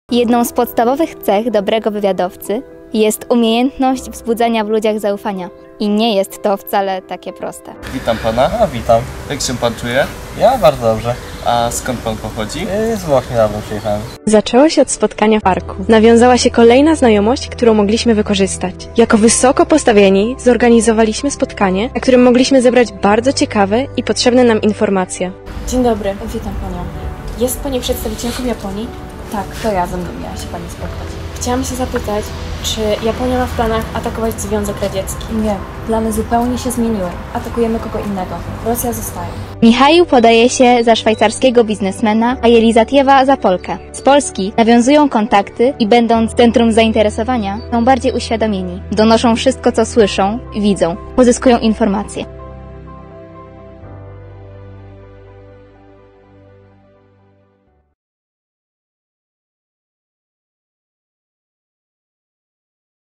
Jedną z podstawowych cech dobrego wywiadowcy jest umiejętność wzbudzania w ludziach zaufania. I nie jest to wcale takie proste. Witam pana. Witam. Jak się pan czuje? Ja bardzo dobrze. A skąd pan pochodzi? Z Włoch niedawno przyjechałem. Zaczęło się od spotkania w parku. Nawiązała się kolejna znajomość, którą mogliśmy wykorzystać. Jako wysoko postawieni zorganizowaliśmy spotkanie, na którym mogliśmy zebrać bardzo ciekawe i potrzebne nam informacje. Dzień dobry, witam panią. Jest pani przedstawicielką Japonii? Tak, to ja, ze mną miała się pani spotkać. Chciałam się zapytać, czy Japonia ma w planach atakować Związek Radziecki? Nie, plany zupełnie się zmieniły. Atakujemy kogo innego. Rosja zostaje. Michał podaje się za szwajcarskiego biznesmena, a Jelizatiewa za Polkę. Z Polski nawiązują kontakty i będąc centrum zainteresowania, są bardziej uświadomieni. Donoszą wszystko, co słyszą i widzą. Pozyskują informacje.